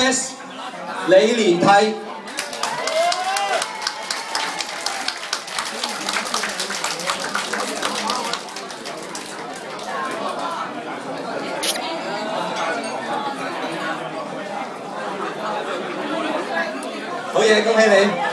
S 李連替。好嘢，恭喜你！